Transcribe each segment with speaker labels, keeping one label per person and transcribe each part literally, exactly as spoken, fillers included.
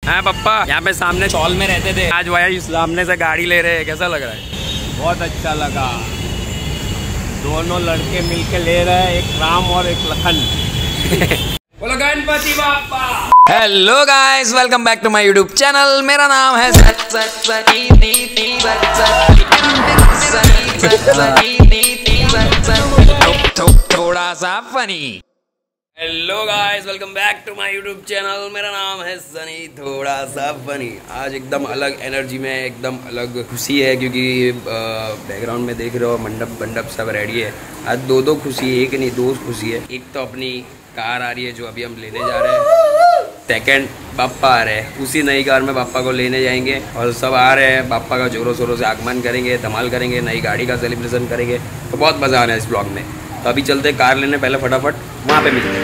Speaker 1: हैं पप्पा? यहाँ पे सामने चौल में रहते थे, आज भाई सामने से गाड़ी ले रहे हैं, कैसा लग रहा है?
Speaker 2: बहुत अच्छा लगा। दोनों लड़के मिलके ले रहे हैं, एक राम और एक लखन।
Speaker 1: बोलो Ganpati Bappa. Hello guys, welcome back to my YouTube channel. मेरा नाम है थोड़ा सा funny. Hello guys, welcome back to my YouTube channel. मेरा नाम है सनी, थोड़ा सा फनी। आज एकदम अलग एनर्जी में, एकदम अलग खुशी है, क्योंकि बैकग्राउंड में देख रहे हो मंडप मंडप सब रेडी है। आज दो दो खुशी है, एक नहीं दो खुशी है। एक तो अपनी कार आ रही है जो अभी हम लेने जा रहे हैं। सेकेंड, बाप्पा आ रहे हैं, उसी नई कार में बाप्पा को लेने जाएंगे और सब आ रहे हैं। बाप्पा का जोरों शोरों से आगमन करेंगे, धमाल करेंगे, नई गाड़ी का सेलिब्रेशन करेंगे, तो बहुत मज़ा आ रहा है इस ब्लॉग में। तो अभी चलते कार लेने, पहले फटाफट वहाँ पे मिलते हैं।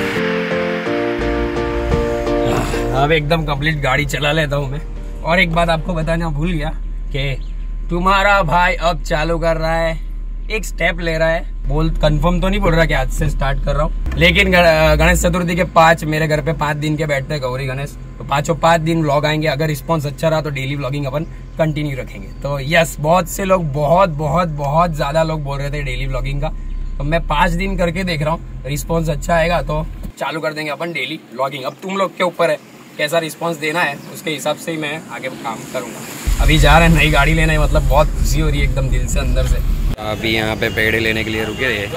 Speaker 1: अब एकदम कंप्लीट गाड़ी चला लेता हूँ मैं। और एक बात आपको बताना भूल गया कि तुम्हारा भाई अब चालू कर रहा है, एक स्टेप ले रहा है। बोल कंफर्म तो नहीं बोल रहा कि आज से स्टार्ट कर रहा हूँ, लेकिन गणेश चतुर्थी के पाँच मेरे घर पे पाँच दिन के बैठते हैं गौरी गणेश, तो पाँचों पाँच दिन व्लॉग आएंगे। अगर रिस्पॉन्स अच्छा रहा तो डेली व्लॉगिंग अपन कंटिन्यू रखेंगे। तो यस, बहुत से लोग बहुत बहुत बहुत ज्यादा लोग बोल रहे थे डेली व्लॉगिंग का, तो मैं पाँच दिन करके देख रहा हूँ। रिस्पॉन्स अच्छा आएगा तो चालू कर देंगे अपन डेली व्लॉगिंग। अब तुम लोग के ऊपर है कैसा रिस्पॉन्स देना है, उसके हिसाब से ही मैं आगे काम करूँगा। अभी जा रहे हैं नई गाड़ी लेने, मतलब बहुत खुशी हो रही है एकदम दिल से अंदर से। अभी यहाँ पे पेड़े लेने के लिए रुके थे।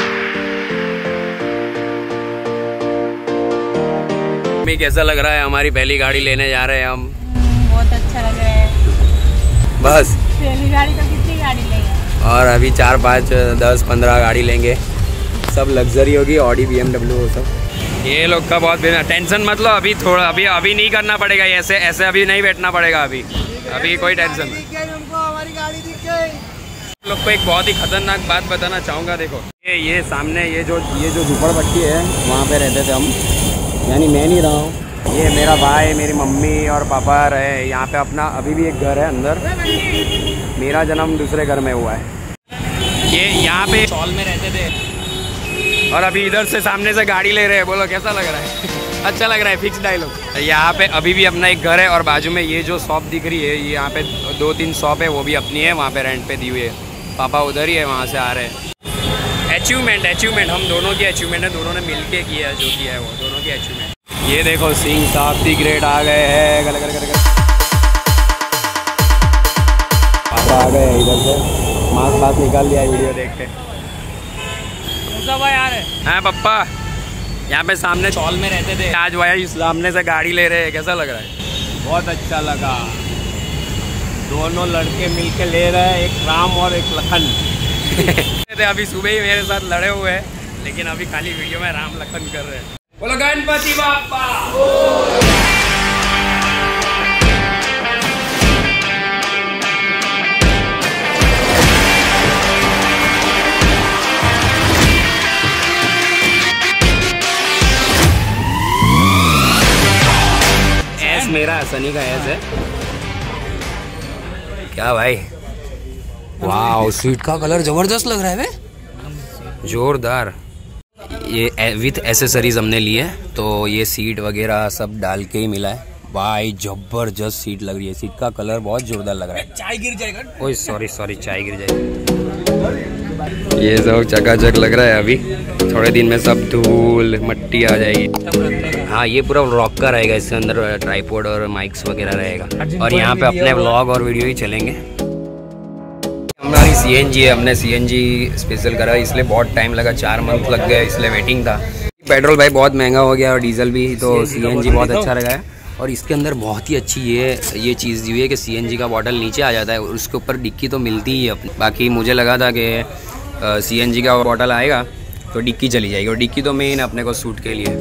Speaker 1: मम्मी कैसा लग रहा है? हमारी पहली गाड़ी लेने जा रहे हैं हम।
Speaker 3: बहुत अच्छा लग रहा है।
Speaker 1: बस
Speaker 3: पहली गाड़ी तो कितनी गाड़ी लेंगे?
Speaker 1: और अभी चार पाँच दस पंद्रह गाड़ी लेंगे, सब लग्जरी होगी, ऑडी बी एम डब्ल्यू हो सब। ये लोग का बहुत टेंशन मत लो, अभी थोड़ा अभी अभी नहीं करना पड़ेगा, ऐसे ऐसे अभी नहीं बैठना पड़ेगा। अभी अभी कोई टेंशन नहीं।
Speaker 3: हमारी गाड़ी दिख गई।
Speaker 1: लोग को एक बहुत ही खतरनाक बात बताना चाहूँगा। देखो ये ये सामने ये जो ये जो झुपड़पट्टी है, वहाँ पे रहते थे हम, यानी मैं नहीं रहा हूँ, ये मेरा भाई, मेरी मम्मी और पापा रहे यहाँ पे। अपना अभी भी एक घर है अंदर, मेरा जन्म दूसरे घर में हुआ है। ये यहाँ पे चौल में रहते थे और अभी इधर से सामने से गाड़ी ले रहे हैं। बोलो कैसा लग रहा है? अच्छा लग रहा है, फिक्स डायलॉग। यहाँ पे अभी भी अपना एक घर है और बाजू में ये जो शॉप दिख रही है, ये यहाँ पे दो तीन शॉप है, वो भी अपनी है, वहाँ पे रेंट पे दी हुई है। पापा उधर ही है, वहाँ से आ रहे हैं। अचीवमेंट अचीवमेंट हम दोनों की अचीवमेंट है, दोनों ने मिलके किया है जो किया है वो, दोनों की अचीवमेंट। ये देखो सिंह साहब दी ग्रेड आ गए हैं, गल गल गल। पापा आ गए इधर से, मास्क मास्क निकाल लिया वीडियो देख के। हैं पप्पा? यहाँ पे सामने चौल में रहते थे, आज भाई सामने से गाड़ी ले रहे हैं, कैसा लग रहा है?
Speaker 2: बहुत अच्छा लगा। दोनों लड़के मिलके ले रहे हैं, एक राम और एक लखन।
Speaker 1: अभी सुबह ही मेरे साथ लड़े हुए हैं, लेकिन अभी खाली वीडियो में राम लखन कर रहे हैं। बोलो गणपति बाप्पा। ऐस मेरा सनी का ऐस है क्या भाई? वाह, सीट का कलर जबरदस्त लग रहा है बे, जोरदार। ये विथ एसेसरीज हमने लिए, तो ये सीट वगैरह सब डाल के ही मिला है भाई। जबरदस्त सीट लग रही है, सीट का कलर बहुत जोरदार लग रहा है। चाय गिर जाएगा। ओए सॉरी सॉरी, चाय गिर जाएगी। ये सब चकाचक लग रहा है, अभी थोड़े दिन में सब धूल मट्टी आ जाएगी। हाँ, ये पूरा रॉक का रहेगा, इसके अंदर ट्राइपॉड और माइक्स वगैरह रहेगा, और यहाँ पे अपने व्लॉग और वीडियो ही चलेंगे। हमारी सीएनजी है, हमने सीएनजी स्पेशल करा, इसलिए बहुत टाइम लगा, चार मंथ लग गए, इसलिए वेटिंग था। पेट्रोल भाई बहुत महंगा हो गया और डीजल भी, तो सीएनजी बहुत अच्छा लगा है। और इसके अंदर बहुत ही अच्छी ये ये चीज़ दी हुई है कि सीएनजी का बॉटल नीचे आ जाता है और उसके ऊपर डिक्की तो मिलती ही है अपनी। बाकी मुझे लगा था कि सीएनजी का बॉटल आएगा तो डिक्की चली जाएगी, और डिक्की तो मेन अपने को सूट के लिए।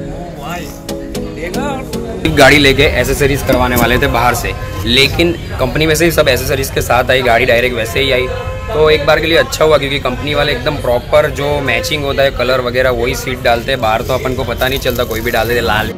Speaker 1: गाड़ी लेके एसेसरीज करवाने वाले थे बाहर से, लेकिन कंपनी में से ही सब एसेसरीज के साथ आई, गाड़ी डायरेक्ट वैसे ही आई। तो एक बार के लिए अच्छा हुआ, क्योंकि कंपनी वाले एकदम प्रॉपर जो मैचिंग होता है कलर वगैरह वही सीट डालते हैं। बाहर तो अपन को पता नहीं चलता, कोई भी डाल देते लाल।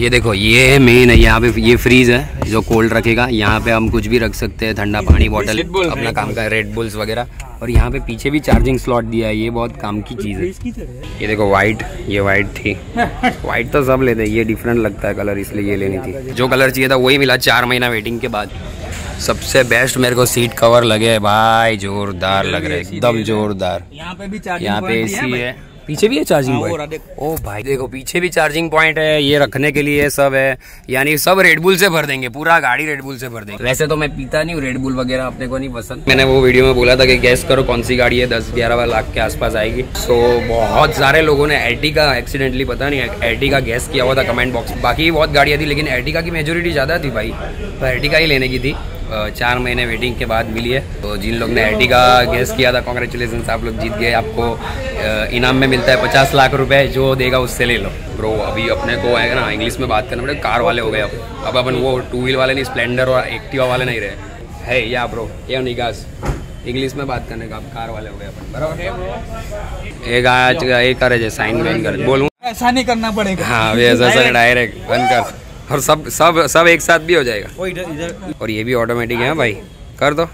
Speaker 1: ये देखो ये मेन है, यहाँ पे ये फ्रीज है जो कोल्ड रखेगा। यहाँ पे हम कुछ भी रख सकते हैं, ठंडा पानी बॉटल अपना काम का, रेड बुल्स वगैरह। और यहाँ पे पीछे भी चार्जिंग स्लॉट दिया है, ये बहुत काम की चीज़ है। ये देखो वाइट, ये वाइट थी, वाइट तो सब लेते हैं, ये डिफरेंट लगता है कलर इसलिए ये लेनी थी। जो कलर चाहिए था वही मिला चार महीना वेटिंग के बाद। सबसे बेस्ट मेरे को सीट कवर लगे है भाई, जोरदार लग रहे हैं एकदम जोरदार। यहाँ पे भी यहाँ पे एसी है, पीछे भी है चार्जिंग पॉइंट। ओ भाई देखो पीछे भी चार्जिंग पॉइंट है, ये रखने के लिए सब है, यानी सब रेडबुल से भर देंगे, पूरा गाड़ी रेडबुल से भर देंगे। वैसे तो मैं पीता नहीं हूँ रेडबुल वगैरह, अपने को नहीं पसंद। मैंने वो वीडियो में बोला था कि गैस करो कौन सी गाड़ी है, दस ग्यारह लाख के आसपास आएगी। सो बहुत सारे लोगों ने एर्टिगा एक्सीडेंटली, पता नहीं एर्टिगा गैस किया हुआ था कमेंट बॉक्स। बाकी बहुत गाड़ियाँ थी लेकिन एर्टिगा की मेजोरिटी ज्यादा थी भाई, तो एर्टिगा ही लेने की थी। चार महीने वेटिंग के बाद मिली है। तो जिन लोग ने एर्टिगा गैस किया था कॉन्ग्रेचुलेसन, आप लोग जीत गए। आपको इनाम में मिलता है पचास लाख रुपए, जो देगा उससे ले लो। ब्रो अभी अपने को है ना इंग्लिश में बात करना पड़ेगा, कार वाले हो गए अब अब अपन वो टू व्हील वाले नहीं, स्प्लेंडर और एक्टिवा वाले नहीं रहे है या ब्रो, ये निकास इंग्लिश में बात करने का, अब कार वाले हो गए अपन, बराबर। एक आज एक करे साइन वेन कर बोलूँ,
Speaker 4: ऐसा नहीं करना पड़ेगा।
Speaker 1: हाँ ऐसा सर डायरेक्ट बंद कर, और सब सब सब एक साथ भी हो जाएगा। इधर इधर और ये भी ऑटोमेटिक है भाई, कर दो।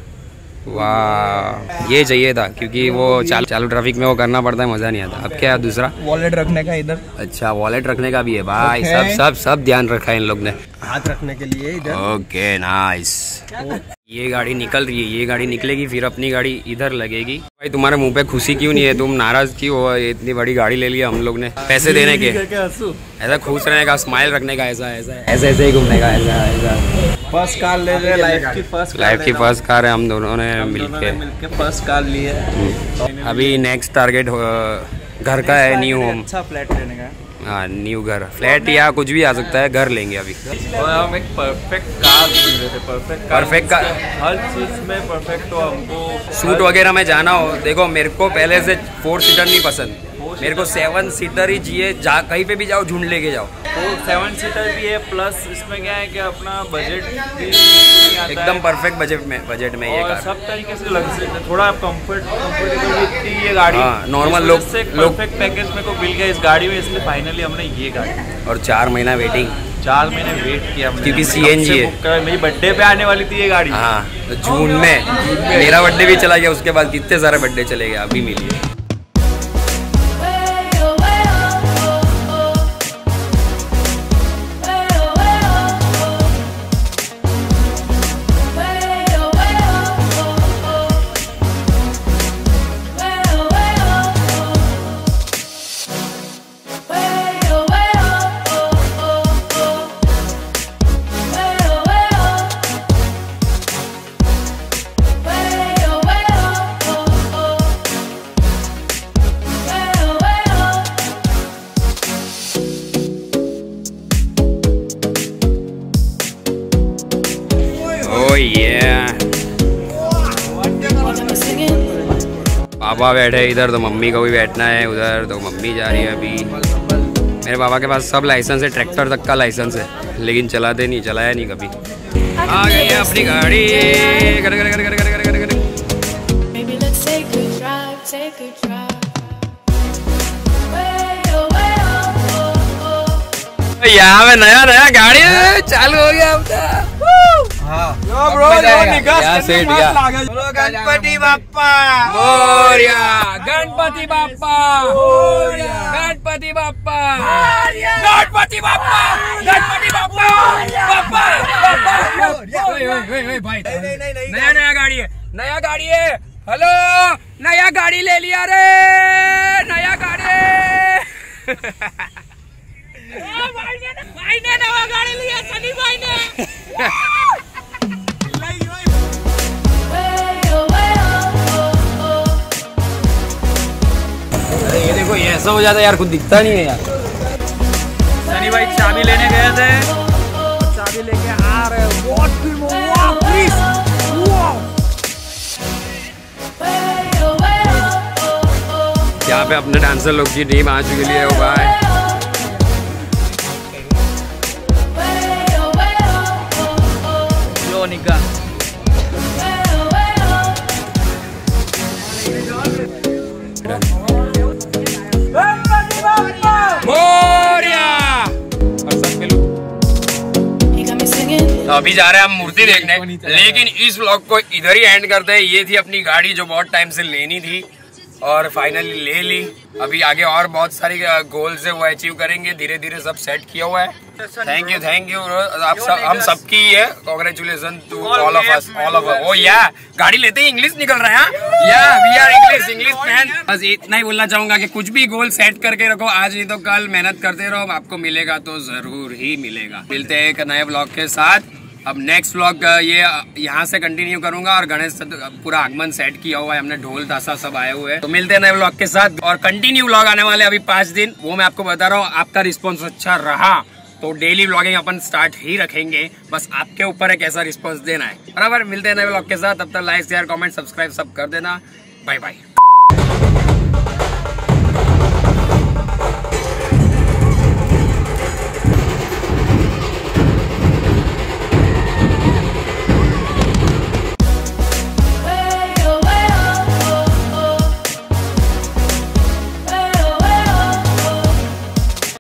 Speaker 1: वाह ये चाहिए था, क्योंकि वो चालू चालू ट्रैफिक में वो करना पड़ता है, मजा नहीं आता। अब क्या है दूसरा,
Speaker 4: वॉलेट रखने का इधर।
Speaker 1: अच्छा वॉलेट रखने का भी है भाई, सब सब सब ध्यान रखा है इन लोग ने,
Speaker 4: हाथ रखने के लिए इधर।
Speaker 1: Okay nice. ये गाड़ी निकल रही है, ये गाड़ी निकलेगी फिर अपनी गाड़ी इधर लगेगी। भाई तुम्हारे मुंह पे खुशी क्यों नहीं है, तुम नाराज क्यों हो? इतनी बड़ी गाड़ी ले लिया हम लोग ने पैसे देने के, ऐसा खुश रहने का, स्माइल रखने का, ऐसा ऐसा ऐसे ऐसे ही घूमने का, ऐसा ऐसा।
Speaker 4: फर्स्ट कार ले रहे, लाइफ की फर्स्ट
Speaker 1: लाइफ की फर्स्ट कार है, हम दोनों ने मिलके
Speaker 4: मिलके फर्स्ट कार ली है।
Speaker 1: अभी नेक्स्ट टारगेट घर का है, न्यू होम।
Speaker 4: अच्छा फ्लैट लेने का,
Speaker 1: हाँ न्यू घर, फ्लैट या कुछ भी आ सकता है, घर लेंगे अभी।
Speaker 2: और हम एक परफेक्ट कार ढूंढ रहे थे, परफेक्ट
Speaker 1: परफेक्ट कार,
Speaker 2: हर चीज में परफेक्ट। तो हमको
Speaker 1: सूट वगैरह में जाना हो, देखो मेरे को पहले से फोर सीटर नहीं पसंद, मेरे को सेवन सीटर ही चाहिए, जा कहीं पे भी जाओ झूठ लेके जाओ।
Speaker 2: तो सेवन सीटर भी है, प्लस इसमें क्या है कि अपना बजट भी
Speaker 1: एकदम परफेक्ट बजट में, बजट में ये
Speaker 2: और
Speaker 1: कार
Speaker 2: सब तरीके से लग सकते, थोड़ा कंफर्ट कंफर्टेबल भी थी ये गाड़ी।
Speaker 1: हाँ, नॉर्मल लोग
Speaker 2: से
Speaker 1: लोग
Speaker 2: परफेक्ट पैकेज में को मिल गया इस गाड़ी में, इसलिए फाइनली हमने ये गाड़ी।
Speaker 1: और चार महीना वेटिंग,
Speaker 2: चार महीने वेट किया हमने,
Speaker 1: क्योंकि सीएनजी है।
Speaker 2: मेरी बर्थडे पे आने वाली थी ये गाड़ी।
Speaker 1: हाँ तो जून में मेरा बर्थडे भी चला गया, उसके बाद कितने सारे बर्थडे चले गए, अभी मिली है। पापा बैठे इधर, तो मम्मी को भी बैठना है उधर, तो मम्मी जा रही है अभी। मेरे पापा के पास सब लाइसेंस है, ट्रैक्टर तक का लाइसेंस है, लेकिन चलाते नहीं, चलाया नहीं कभी। आ गई है अपनी गाड़ी, कर कर कर कर कर कर कर कर। यहाँ में नया नया गाड़ी चालू हो गया अपना।
Speaker 4: ब्रो गणपति बाप्पा
Speaker 1: मोरया, गणपति बाप्पा मोरया, गणपति बाप्पा मोरया, गणपति बाप्पा, गणपति बाप्पा बाप्पा बाप्पा। ओए ओए ओए भाई, नया नया गाड़ी है, नया गाड़ी है। हेलो, नया गाड़ी ले लिया रे, नया गाड़ी। भाई ने भाई ने नया गाड़ी लिया, सनी भाई ने। ये देखो ये ऐसा हो जाता है यार, कुछ दिखता नहीं है यार।
Speaker 4: सनी भाई चाबी लेने गए थे, चाबी लेके आ रहे हैं।
Speaker 1: यहाँ पे अपने डांसर लोग की टीम आ चुकी है वो भाई।
Speaker 4: जो निका
Speaker 1: मोरया और सब मिलो। अभी जा रहे हैं हम मूर्ति देखने, लेकिन इस व्लॉग को इधर ही एंड करते हैं। ये थी अपनी गाड़ी जो बहुत टाइम से लेनी थी और फाइनली ले ली। अभी आगे और बहुत सारी गोल्स है वो अचीव करेंगे, धीरे धीरे सब सेट किया हुआ है। थैंक यू थैंक यू आप सब, हम सबकी ही है। Congratulation to all of us all of us. ओ या गाड़ी लेते ही इंग्लिश निकल रहा है yeah we are English English man. बस इतना ही बोलना चाहूंगा कि कुछ भी गोल सेट करके रखो, आज नहीं तो कल मेहनत करते रहो, आपको मिलेगा तो जरूर ही मिलेगा। मिलते हैं एक नए ब्लॉग के साथ। अब नेक्स्ट व्लॉग ये यहाँ से कंटिन्यू करूंगा और गणेश पूरा आगमन सेट किया हुआ है हमने, ढोल ताशा सब आए हुए हैं। तो मिलते हैं नए व्लॉग के साथ और कंटिन्यू व्लॉग आने वाले अभी पांच दिन, वो मैं आपको बता रहा हूँ। आपका रिस्पॉन्स अच्छा रहा तो डेली व्लॉगिंग अपन स्टार्ट ही रखेंगे, बस आपके ऊपर है कैसा रिस्पॉन्स देना है। बराबर, मिलते हैं नए व्लॉग के साथ, तब तक लाइक शेयर कमेंट सब्सक्राइब सब कर देना। Bye bye.